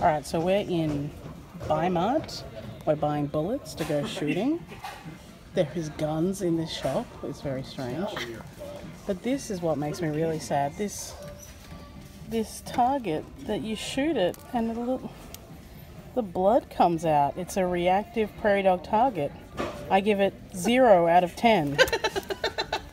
Alright, so we're in Bi-Mart. We're buying bullets to go shooting. There is guns in this shop. It's very strange. But this is what makes me really sad. This target that you shoot it and the blood comes out. It's a reactive prairie dog target. I give it 0 out of 10.